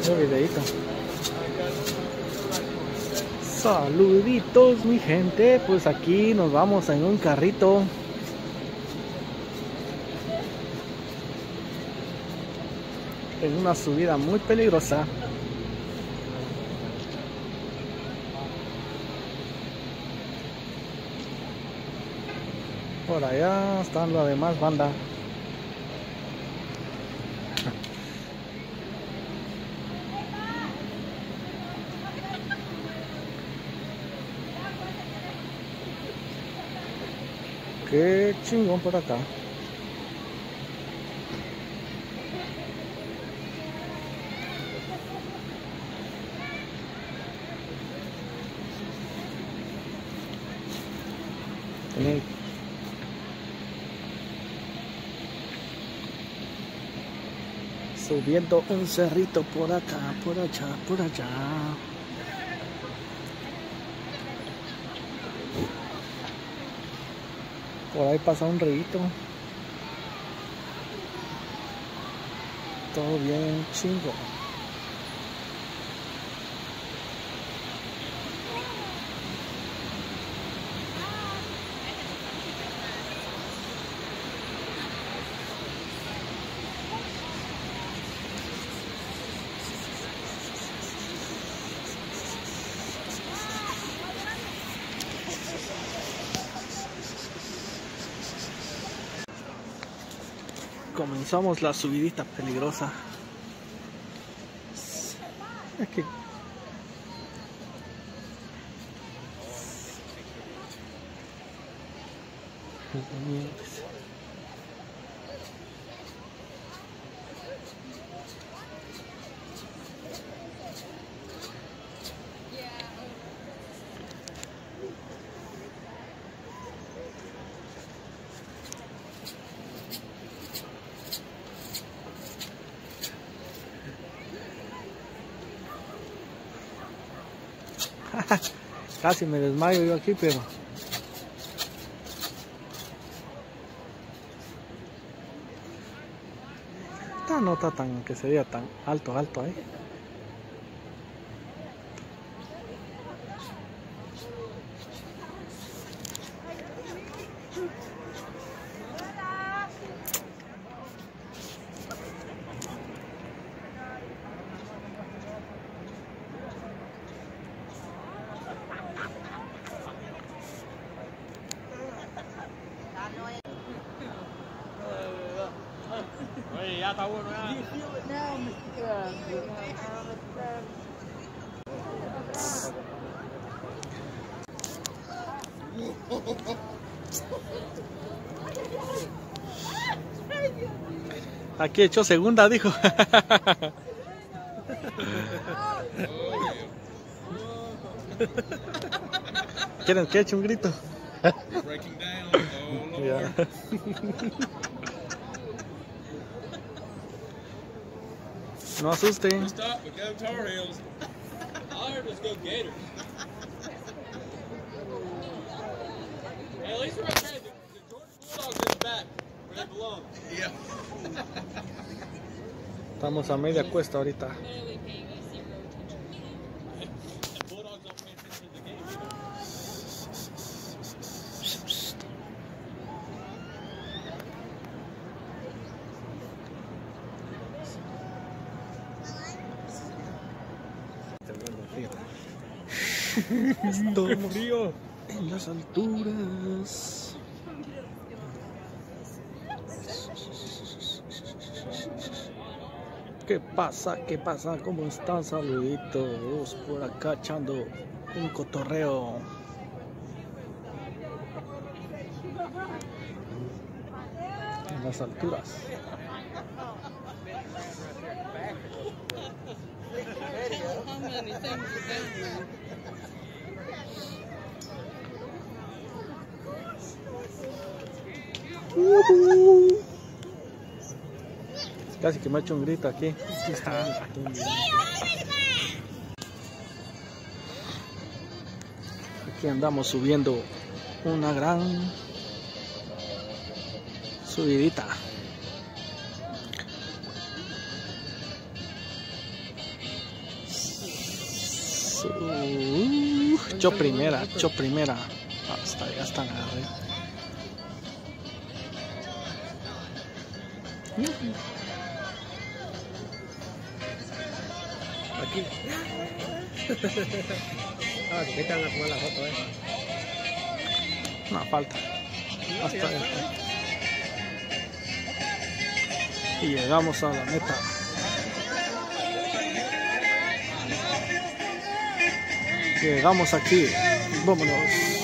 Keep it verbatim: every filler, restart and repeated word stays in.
Un videito. Saluditos mi gente, pues aquí nos vamos en un carrito. En una subida muy peligrosa. Por allá están la demás banda. Qué chingón por acá. Tiene... Subiendo un cerrito por acá, por allá, por allá. Por ahí pasa un río. Todo bien chingo. Comenzamos la subidita peligrosa. Es que casi me desmayo yo aquí, pero esta no está tan que se vea tan alto, alto ahí. Oye, ya está bueno, ya. Aquí echó segunda, dijo. ¿Quieren que eche un grito? Yeah. No asusten. Stop, but go Tar Heels. All I heard was go Gators. Hey, at least we're okay. The, the Georgia Bulldogs in the back where they belong. Yeah. Estamos a media cuesta ahorita. Estamos frío en las alturas. ¿Qué pasa? ¿Qué pasa? ¿Cómo están? Saluditos por acá echando un cotorreo. En las alturas. Uh-huh. Casi que me ha hecho un grito aquí. Aquí andamos subiendo una gran subidita. Eso. Uh, yo primera, yo primera. Hasta ya están arriba. Aquí. Ah, ¿qué te van a tomar la foto, eh? No, falta. Hasta ya. Y llegamos a la meta. Llegamos aquí. Vámonos.